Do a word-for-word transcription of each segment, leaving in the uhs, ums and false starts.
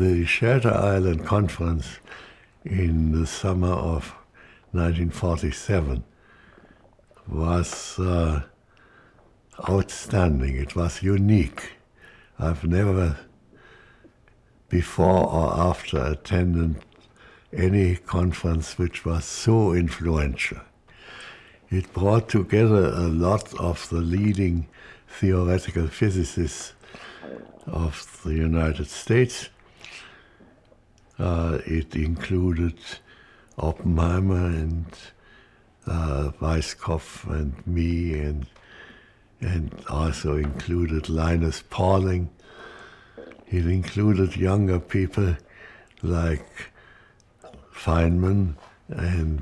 the Shelter Island Conference in the summer of nineteen forty-seven was uh, outstanding. It was unique. I've never before or after attended any conference which was so influential. It brought together a lot of the leading theoretical physicists of the United States. Uh, it included Oppenheimer and uh, Weisskopf and me, and and also included Linus Pauling. It included younger people like Feynman and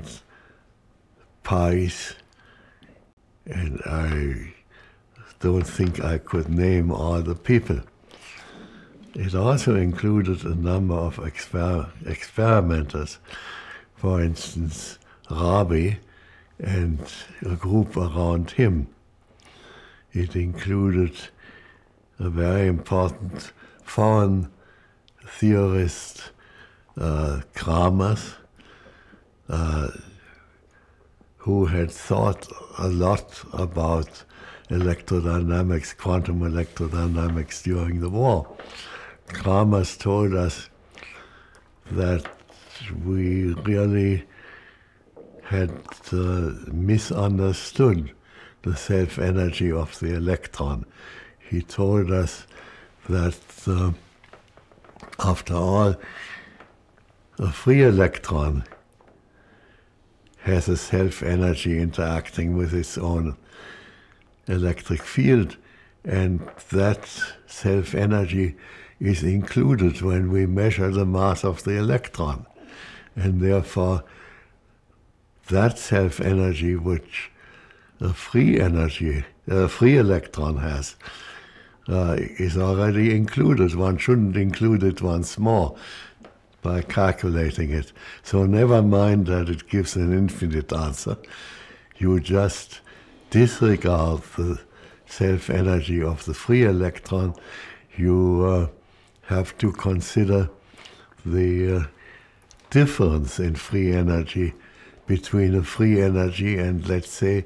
Pais, and I don't think I could name all the people. It also included a number of exper experimenters, for instance, Rabi and a group around him. It included a very important foreign theorist, uh, Kramers, uh, who had thought a lot about electrodynamics, quantum electrodynamics during the war. Kramers told us that we really had uh, misunderstood the self-energy of the electron. He told us that, uh, after all, a free electron has a self-energy interacting with its own electric field, and that self-energy is included when we measure the mass of the electron. And therefore, that self-energy which a free energy, a free electron has, uh, is already included. One shouldn't include it once more by calculating it. So never mind that it gives an infinite answer. You just disregard the self-energy of the free electron. You uh, have to consider the uh, difference in free energy between a free energy and, let's say,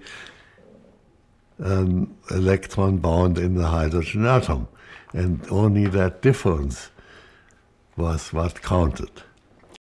an electron bound in the hydrogen atom. And only that difference was what counted.